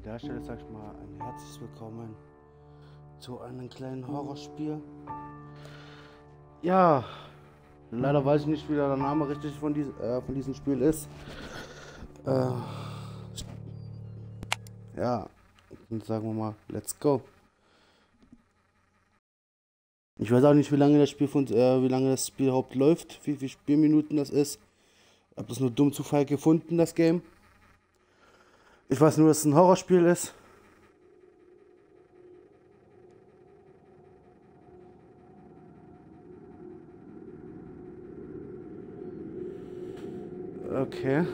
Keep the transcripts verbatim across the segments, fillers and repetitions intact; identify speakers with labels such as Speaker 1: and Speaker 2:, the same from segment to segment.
Speaker 1: der Stelle sag ich mal ein herzliches Willkommen zu einem kleinen Horrorspiel. Ja, leider weiß ich nicht, wie der Name richtig von, dies, äh, von diesem Spiel ist. Äh, ja, dann sagen wir mal, let's go. Ich weiß auch nicht, wie lange das Spiel von, äh, wie lange das Spiel überhaupt läuft, wie viele Spielminuten das ist. Ich habe das nur dumm Zufall gefunden, das Game. Ich weiß nur, dass es ein Horrorspiel ist. Okay.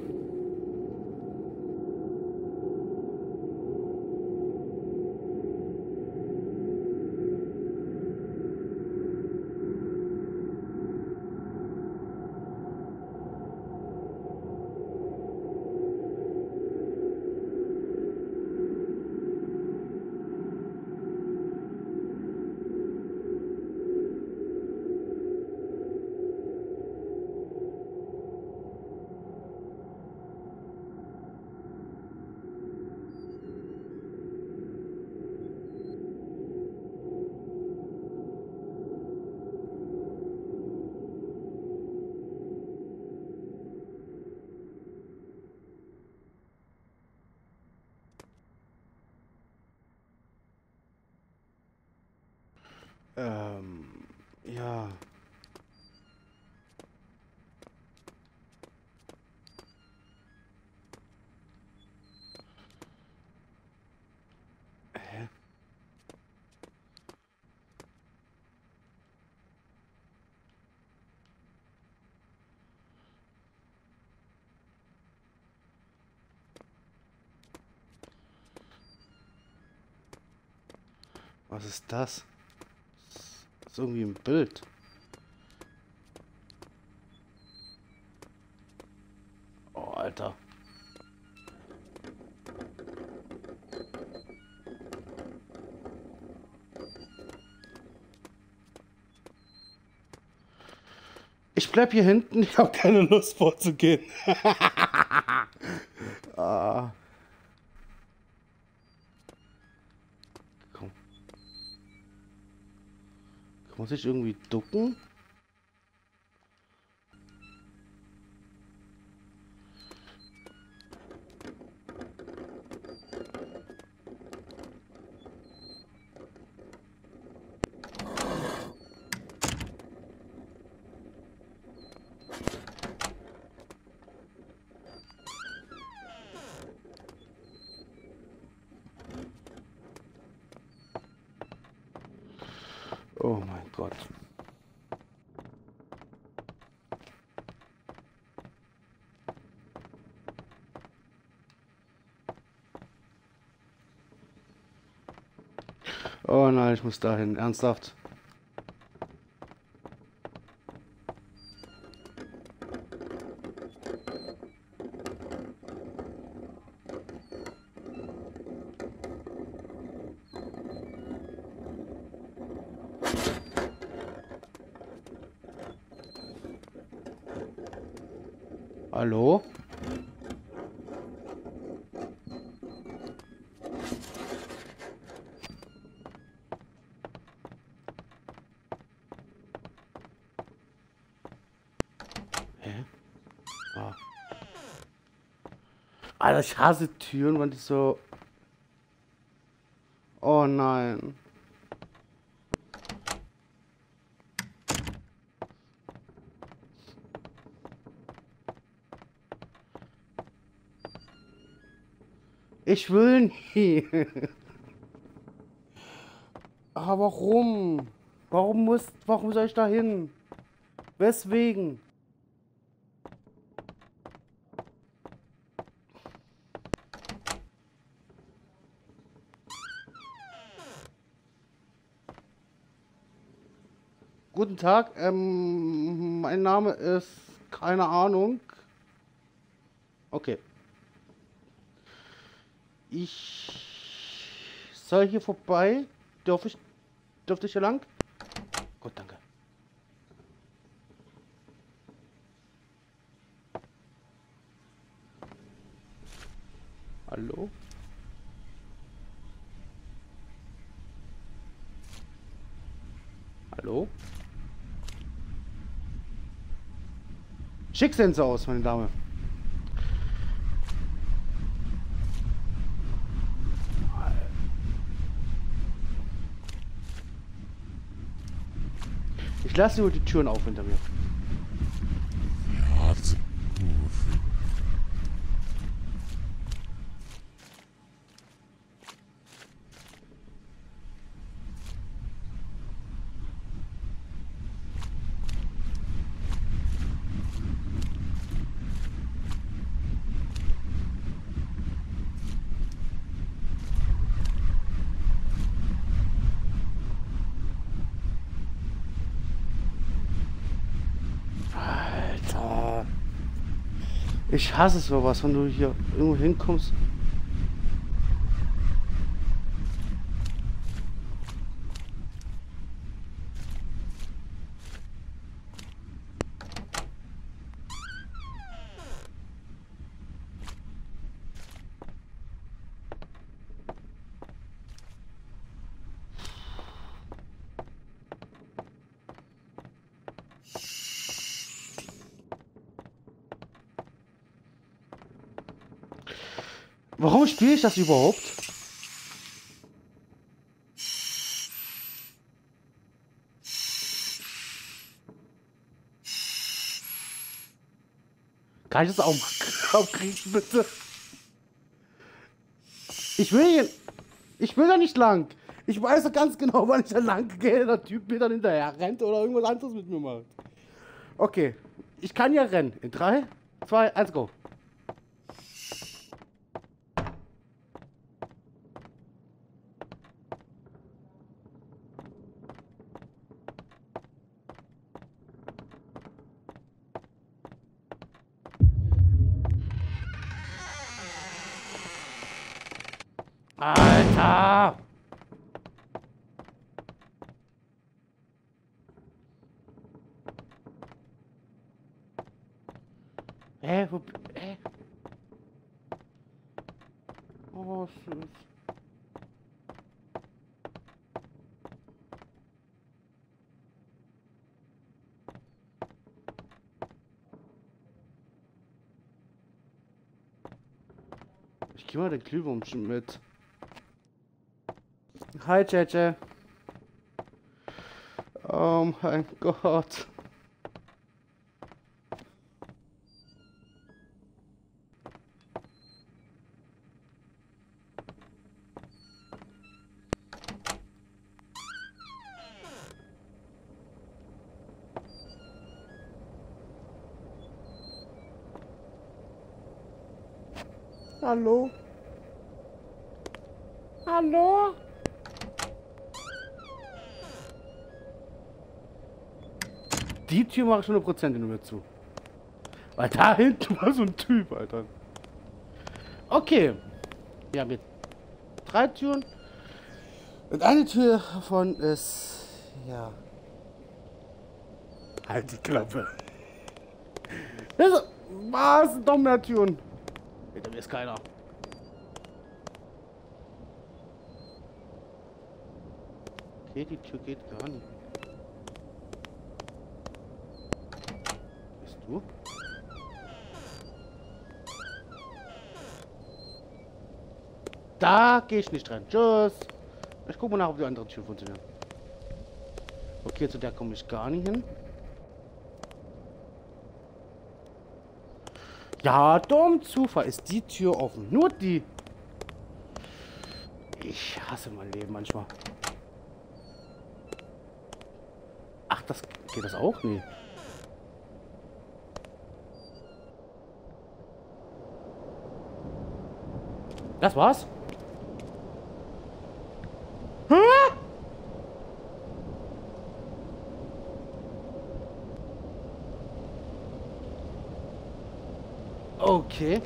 Speaker 1: Ähm, ja. Hä? Was ist das? Das ist irgendwie ein Bild. Oh, Alter. Ich bleib hier hinten, ich habe keine Lust vorzugehen. ah. Komm. Muss ich irgendwie ducken? Oh mein Gott. Oh nein, ich muss dahin. Ernsthaft. Hallo? Hä? Ah. Alter, ich hasse Türen, wenn die so... Oh nein. Ich will nie. Aber warum? Warum muss... Warum soll ich da hin? Weswegen? Guten Tag, ähm, mein Name ist... Keine Ahnung. Okay. Ich soll hier vorbei. Darf ich, dürfte ich hier lang? Gut, danke. Hallo? Schick sehen sie aus, meine Dame. Ich lasse nur die Türen auf hinter mir.
Speaker 2: Ja, so gut.
Speaker 1: Alter. Ich hasse sowas, wenn du hier irgendwo hinkommst. Warum spiele ich das überhaupt? Kann ich das auch mal aufkriegen, bitte? Ich will hier... Ich will da nicht lang. Ich weiß doch ganz genau, wann ich da lang gehe, der Typ mir dann hinterher rennt oder irgendwas anderes mit mir macht. Okay, ich kann ja rennen. In drei, zwei, eins, go. Alter! Hä, wo... Hä? Oh, süß. Ich geh mal den Glühwurm mit. Hi, J J. Oh mein Gott. Hallo? Hallo? Die Tür mache ich hundert Prozent nur zu. Weil da hinten war so ein Typ, Alter. Okay. Wir haben jetzt drei Türen. Und eine Tür davon ist... Ja. Halt die Klappe. Also, was? Noch mehr Türen. Hinter mir ist keiner. Okay, die Tür geht gar nicht. Bist du? Da gehe ich nicht rein. Tschüss. Ich gucke mal nach, ob die anderen Türen funktionieren. Okay, zu der komme ich gar nicht hin. Ja, dumm Zufall ist die Tür offen. Nur die. Ich hasse mein Leben manchmal. Ach, das geht das auch? Nee. Das war's? Hä? Okay.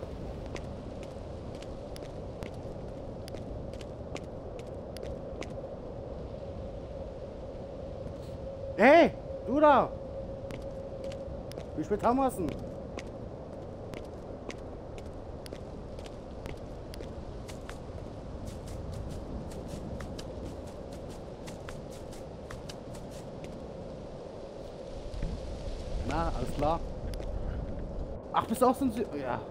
Speaker 1: Hey, du da! Ich will Tamassen. Na, alles klar. Ach, bist du auch so ein Sü ja.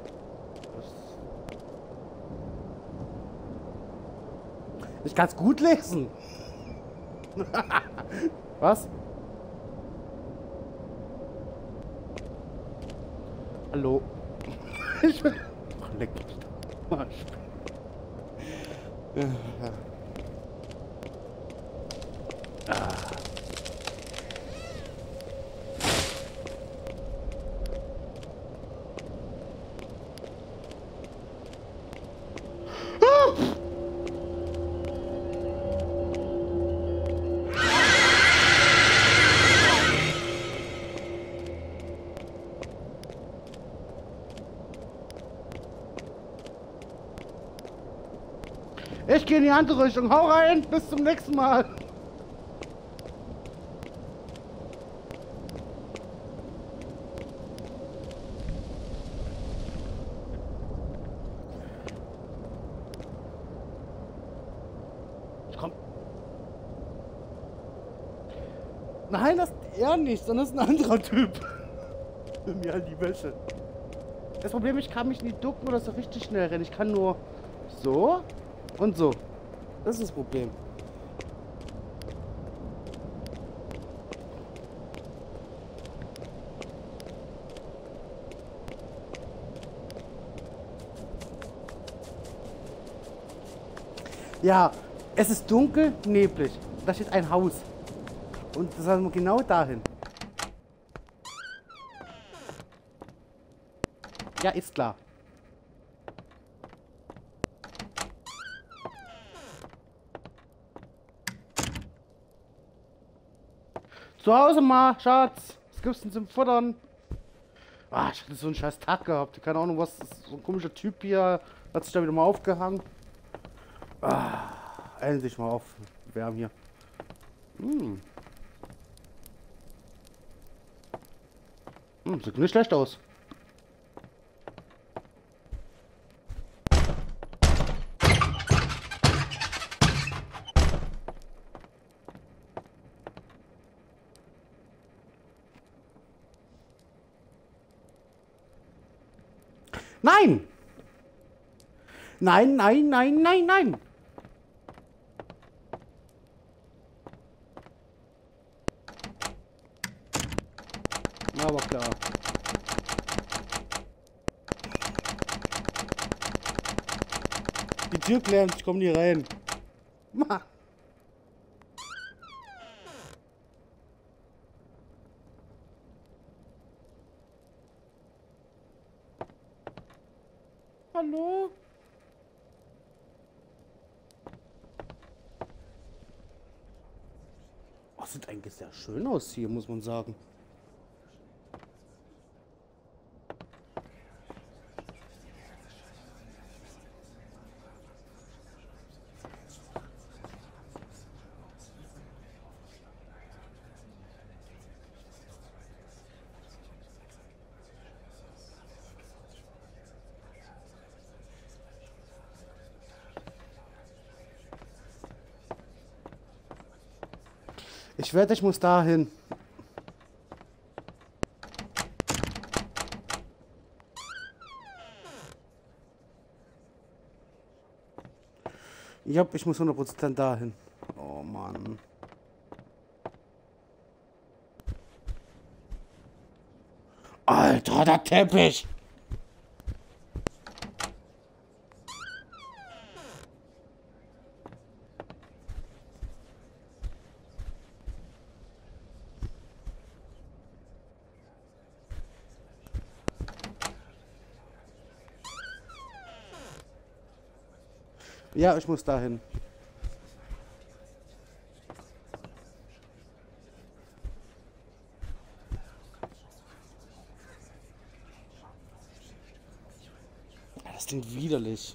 Speaker 1: Ich kann's gut lesen. Was? Hallo. Ich will... Ach, leck mich doch. Arsch. Ja. Ah. Ich gehe in die andere Richtung. Hau rein. Bis zum nächsten Mal. Ich komm. Nein, das ist er nicht, sondern das ist ein anderer Typ. Mir halt die Wäsche. Das Problem, ich kann mich nicht ducken oder so richtig schnell rennen. Ich kann nur so und so. Das ist das Problem. Ja, es ist dunkel, neblig. Da steht ein Haus. Und das haben wir genau dahin. Ja, ist klar. Zu Hause mal, Schatz. Was gibt's denn zum Futtern? Ah, ich hatte so einen scheiß Tag gehabt. Keine Ahnung, was. Das ist so ein komischer Typ hier. Hat sich da wieder mal aufgehangen. Ah, endlich mal auf. Wärm hier. Hm. Hm, sieht nicht schlecht aus. Nein! Nein, nein, nein, nein, nein! Aber klar. Die Tür klemmt, ich komm nie rein. Ma. Hallo? Oh, sieht eigentlich sehr schön aus hier, muss man sagen. Ich wette, ich muss dahin. Ja, ich muss hundert Prozent dahin. Oh Mann. Alter, der Teppich! Ja, ich muss dahin. Das klingt widerlich.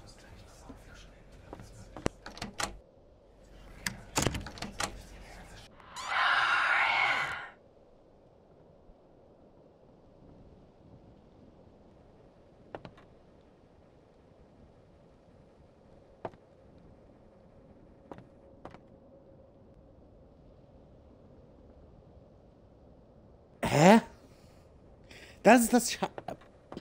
Speaker 1: Hä? Das ist das... Scha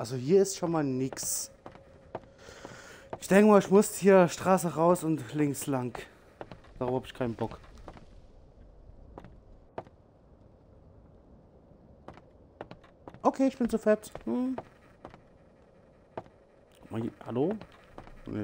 Speaker 1: Also hier ist schon mal nix. Ich denke mal, ich muss hier Straße raus und links lang. Darauf habe ich keinen Bock. Okay, ich bin zu fett. Hm. Hallo? Nee.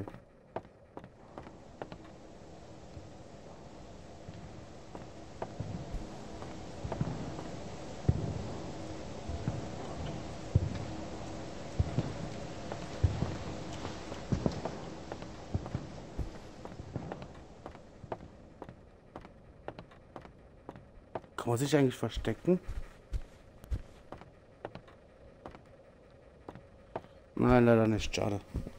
Speaker 1: Kann man sich eigentlich verstecken? Nein, leider nicht. Schade.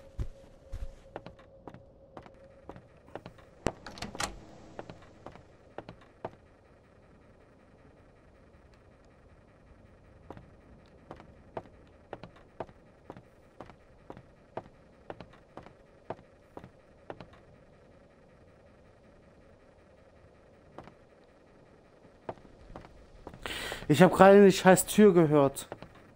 Speaker 1: Ich habe gerade eine scheiß Tür gehört.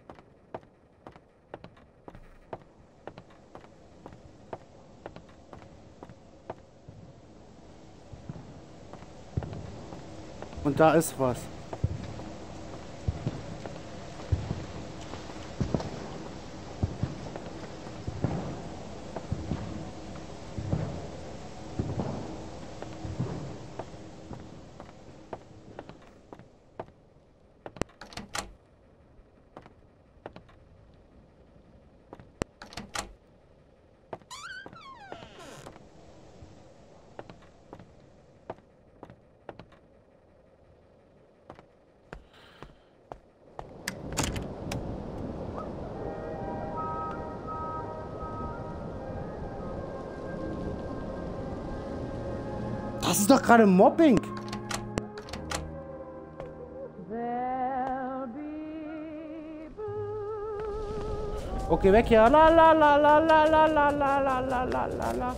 Speaker 1: Und da ist was. Das ist doch gerade Mobbing. Okay, weg hier. La la la la la la la la la la la la la.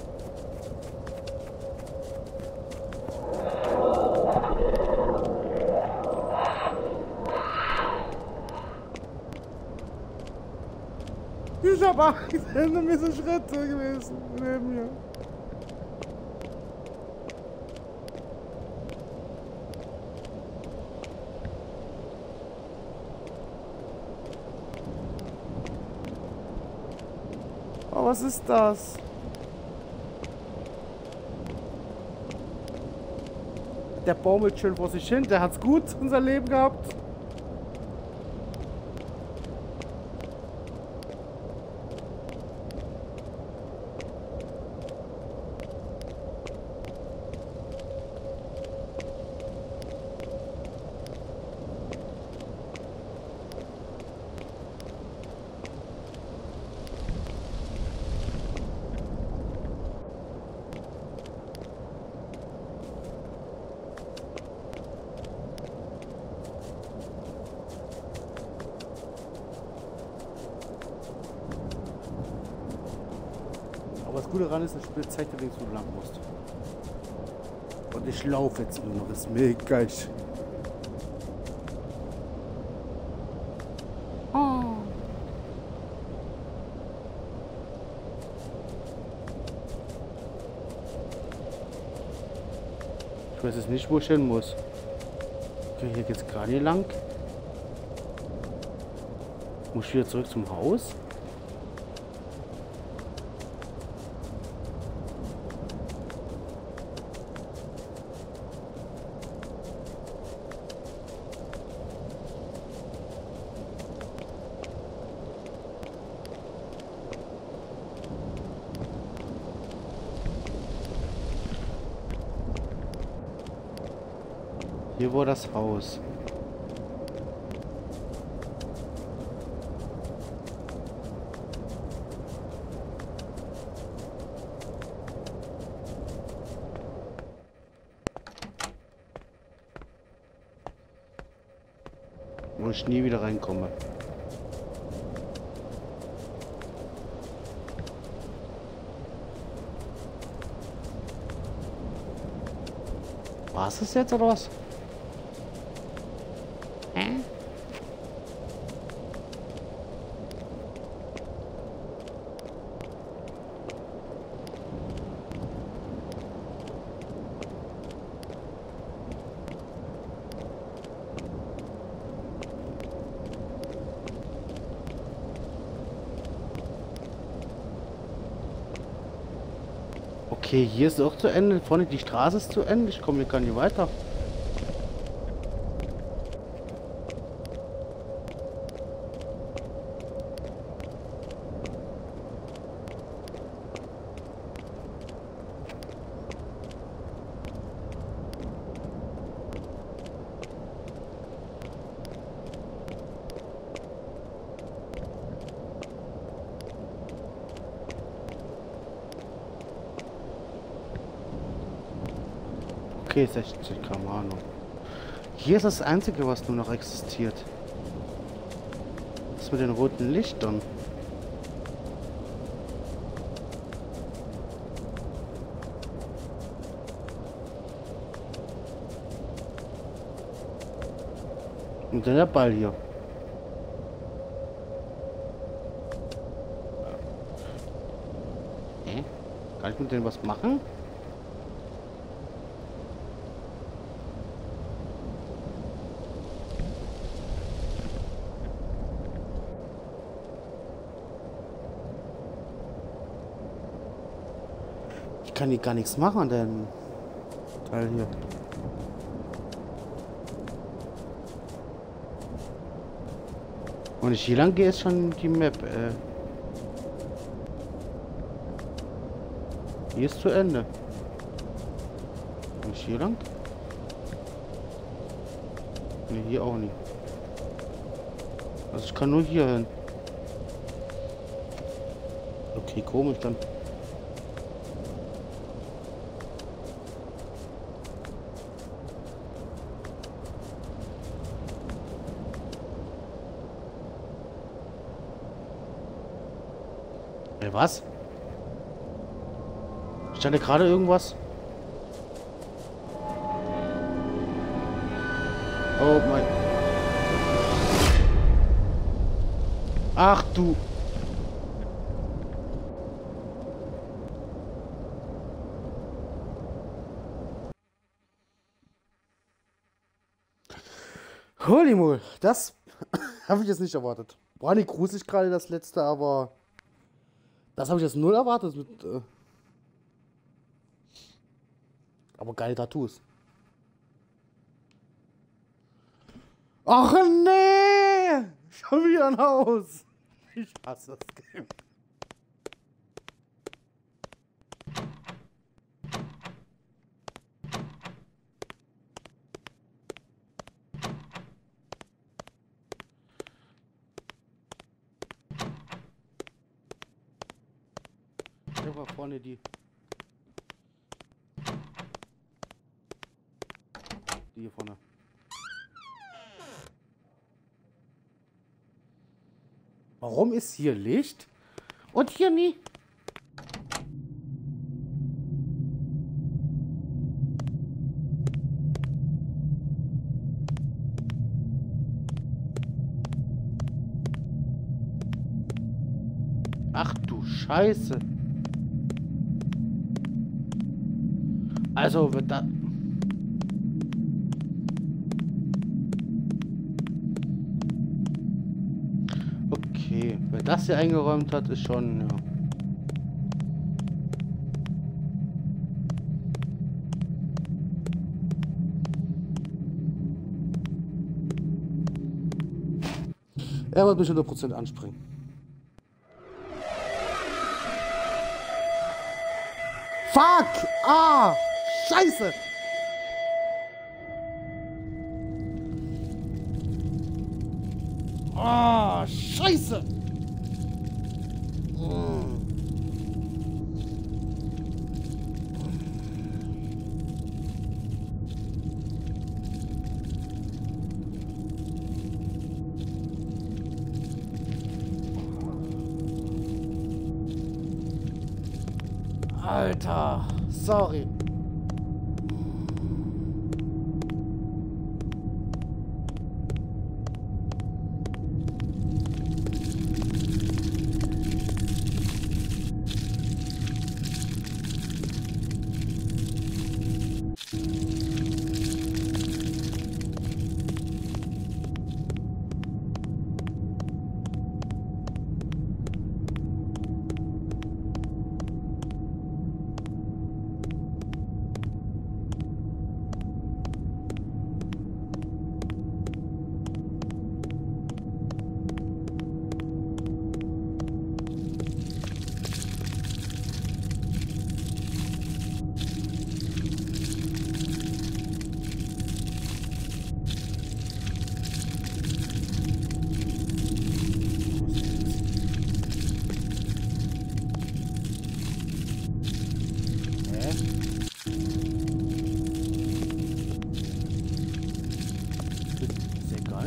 Speaker 1: Ich hab Angst, hinter mir sind Schritte gewesen neben mir. Oh, was ist das? Der baumelt schön vor sich hin, der hat's gut in seinem Leben gehabt. Aber das Gute daran ist, das Spiel zeigt dir, wo du lang musst. Und ich laufe jetzt nur noch, ist mir egal. Oh. Ich weiß jetzt nicht, wo ich hin muss. Okay, hier geht's gerade hier lang. Muss ich wieder zurück zum Haus? Hier war das Haus. Wo ich nie wieder reinkomme. War es das jetzt oder was? Hä? Okay, hier ist auch zu Ende. Vorne die Straße ist zu Ende. Ich komme hier gar nicht weiter. Okay, sechzig, keine Ahnung. Hier ist das Einzige, was nur noch existiert. Das mit den roten Lichtern. Und dann der Ball hier. Hä? Kann ich mit denen was machen? Ich kann hier gar nichts machen, denn Teil hier. Und ich hier lang gehe, ist schon die Map. Äh. Hier ist zu Ende. Und ich hier lang? Ne, hier auch nicht. Also ich kann nur hier hin. Okay, komisch dann. Ey, was? Stand da gerade irgendwas? Oh mein. Ach du. Holy moly, das habe ich jetzt nicht erwartet. War nicht gruselig gerade das letzte, aber das habe ich jetzt null erwartet. Mit, äh aber geile Tattoos. Ach nee! Schon wieder ein Haus. Ich hasse das Game. Da war vorne die. Die hier vorne. Warum ist hier Licht und hier nie? Ach du Scheiße. Also wird da. Okay, wer das hier eingeräumt hat, ist schon, ja. Er wird mich hundert Prozent anspringen. Fuck! Ah! Scheiße! Ah, Scheiße! Alter, sorry.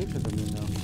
Speaker 1: Einketamin, ja.